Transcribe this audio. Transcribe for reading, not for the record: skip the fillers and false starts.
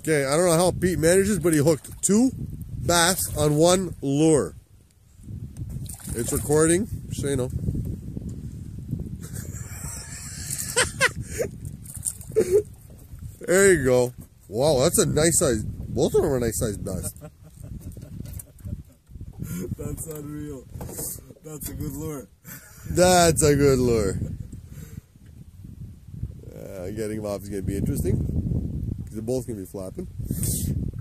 Okay, I don't know how Pete manages, but he hooked 2 bass on 1 lure. It's recording, so you know. There you go. Wow, that's a nice size. Both of them are nice size bass. That's unreal. That's a good lure. That's a good lure. Getting him off is going to be interesting. They're both going to be flapping.